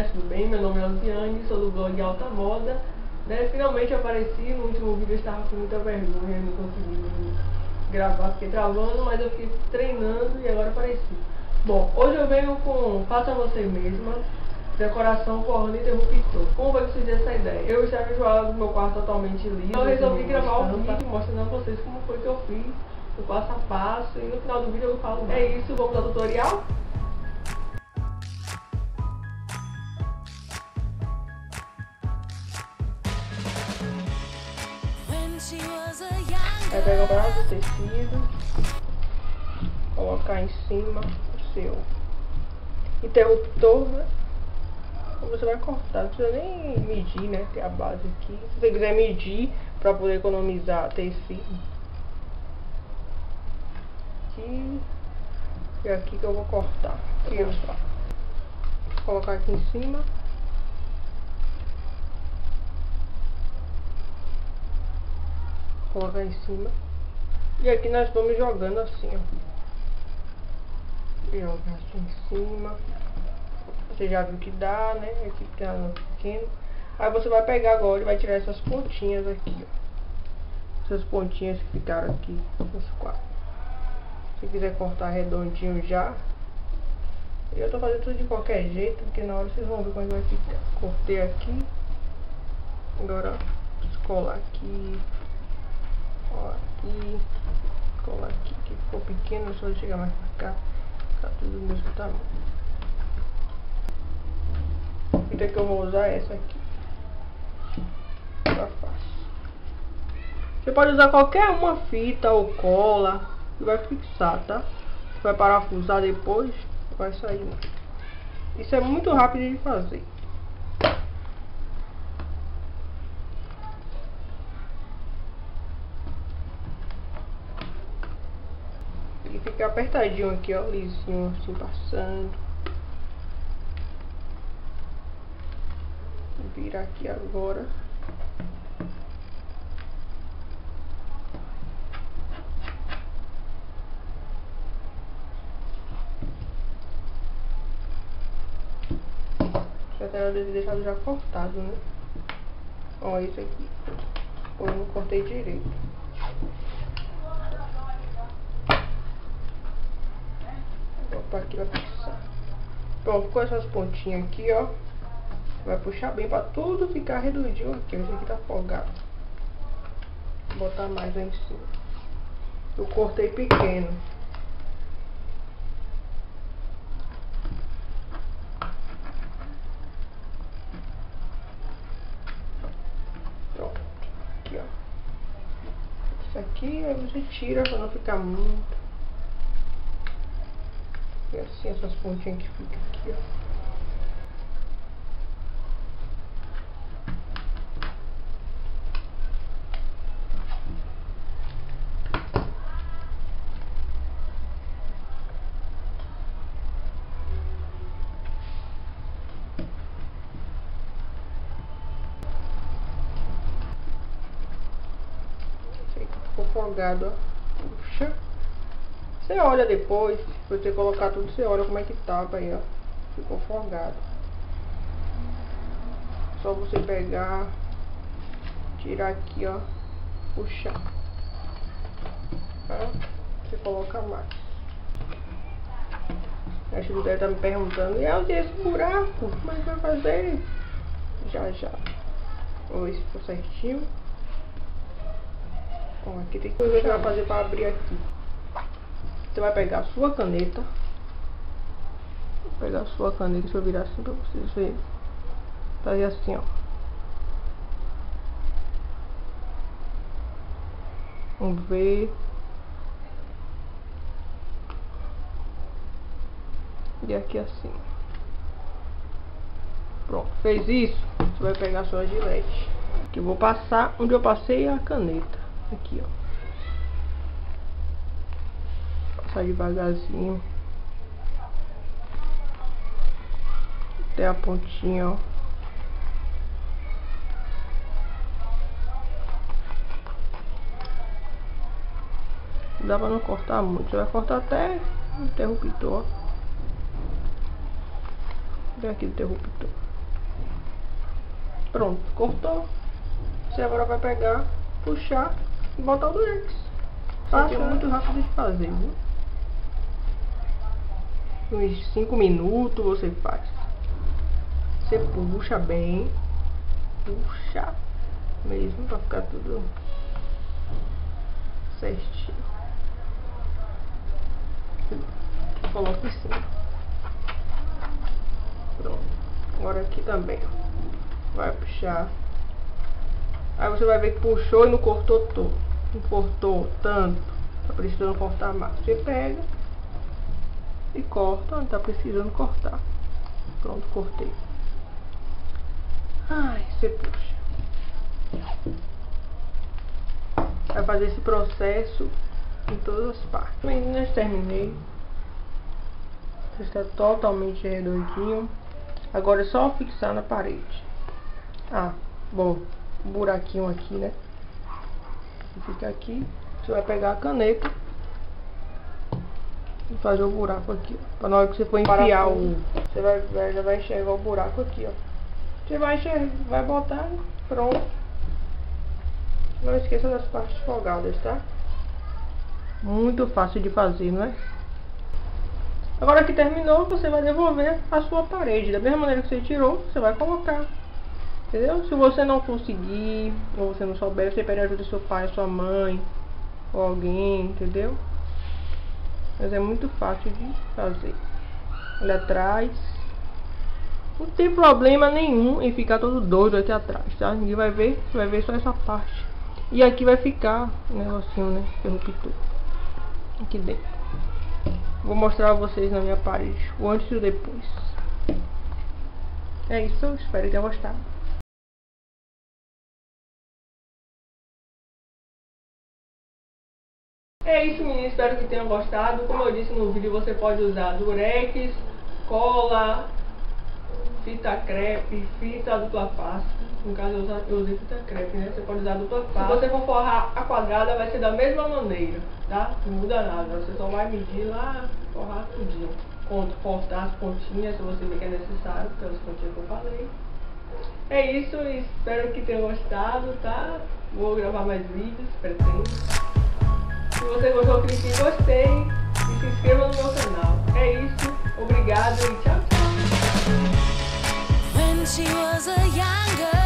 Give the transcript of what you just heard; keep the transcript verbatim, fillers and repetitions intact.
galera, tudo bem? Meu nome é Luciane, sou do blog Alta Moda, né? Finalmente apareci. No último vídeo eu estava com muita vergonha, não consegui gravar, fiquei travando, mas eu fiquei treinando e agora apareci. Bom, hoje eu venho com Faça Você Mesma, decoração forrando interruptor. Como vai surgir essa ideia? Eu estava enjoada do meu quarto totalmente liso, então eu resolvi gravar um vídeo mostrando a vocês como foi que eu fiz, o passo a passo, e no final do vídeo eu falo mais. É isso, vamos ao tutorial? Vai pegar o braço do tecido, colocar em cima o seu interruptor, né? Você vai cortar, não precisa nem medir, né? Tem a base aqui. Se você quiser medir para poder economizar tecido, aqui e aqui que eu vou cortar. Aqui, ó. Vou colocar aqui em cima. Colocar em cima. E aqui nós vamos jogando assim, ó. Jogar assim em cima. Você já viu que dá, né? Aqui fica pequeno. Aí você vai pegar agora e vai tirar essas pontinhas aqui, ó. Essas pontinhas que ficaram aqui nos quatro. Se quiser cortar redondinho já. Eu tô fazendo tudo de qualquer jeito, porque na hora vocês vão ver como vai ficar. Cortei aqui. Agora descolar aqui. Ó, aqui. Colar aqui, que ficou pequeno, só de chegar mais pra cá. Tá tudo do mesmo tamanho. A fita que eu vou usar é essa aqui. Tá fácil. Você pode usar qualquer uma fita ou cola que vai fixar, tá? Você vai parafusar depois, vai sair. Isso é muito rápido de fazer. E fica apertadinho aqui, ó, lisinho assim, passando. Vou virar aqui agora. Já tenho deixado já cortado, né? Ó, isso aqui. Eu não cortei direito. Vou botar aqui, vai fixar. Pronto, com essas pontinhas aqui, ó. Vai puxar bem pra tudo ficar redondinho aqui. Esse aqui tá folgado. Vou botar mais lá em cima. Eu cortei pequeno. Pronto. Aqui, ó. Isso aqui aí você tira pra não ficar muito. E assim essas pontinhas que ficam aqui, ó. Ficou folgado, ó. Puxa. Você olha depois, se você colocar tudo, você olha como é que tava aí, ó. Ficou folgado. Só você pegar, tirar aqui, ó, puxar. Tá? Você coloca mais. A gente deve estar me perguntando, e onde é esse buraco? Como é que vai fazer? Já, já. Vamos ver se ficou certinho. Bom, aqui tem coisa que você vai fazer para abrir aqui. Você vai pegar a sua caneta. Vou pegar a sua caneta, deixa eu virar assim para vocês verem. Fazer assim, ó. Vamos ver. E aqui assim. Pronto, fez isso. Você vai pegar a sua gilete. Aqui eu vou passar onde eu passei a caneta. Aqui, ó. Passar devagarzinho até a pontinha, ó. Dá pra não cortar muito. Você vai cortar até o interruptor. Vem aqui o interruptor. Pronto, cortou. Você agora vai pegar, puxar e botar o durex. Fácil, é muito rápido de fazer, viu? Uns cinco minutos você faz. Você puxa bem. Puxa mesmo pra ficar tudo certinho. Coloca em cima. Pronto. Agora aqui também, ó. Vai puxar. Aí você vai ver que puxou e não cortou todo. Não cortou tanto. Tá precisando cortar mais. Você pega e corta onde tá precisando cortar. Pronto, cortei. Ai, você puxa. Vai fazer esse processo em todas as partes. Meninas, terminei. Está totalmente redondinho. Agora é só fixar na parede. Ah, bom, um buraquinho aqui, né? Fica aqui. Você vai pegar a caneta e fazer o buraco aqui, ó. Pra na hora que você for enfiar o... Você vai, vai, já vai enxergar o buraco aqui, ó. Você vai enxergar, vai botar, pronto. Não esqueça das partes folgadas, tá? Muito fácil de fazer, não é? Agora que terminou, você vai devolver a sua parede. Da mesma maneira que você tirou, você vai colocar. Entendeu? Se você não conseguir, ou você não souber, você pede ajuda do seu pai, sua mãe, ou alguém, entendeu? Mas é muito fácil de fazer. Olha atrás. Não tem problema nenhum em ficar todo doido aqui atrás, tá? Ninguém vai ver, você vai ver só essa parte. E aqui vai ficar um negocinho, né? Interruptor. Aqui dentro. Vou mostrar a vocês na minha parede o antes e o depois. É isso, eu espero que tenham gostado. É isso, meninas, espero que tenham gostado. Como eu disse no vídeo, você pode usar durex, cola, fita crepe, fita dupla face. No caso eu usei fita crepe, né? Você pode usar dupla face. Se você for forrar a quadrada, vai ser da mesma maneira, tá? Não muda nada, você só vai medir lá, forrar tudinho. Cortar as pontinhas, se você ver que é necessário, pelas pontinhas que eu falei. É isso, espero que tenham gostado, tá? Vou gravar mais vídeos, pretendo. Se você gostou, clique em gostei e se inscreva no meu canal. É isso, obrigado e tchau, tchau.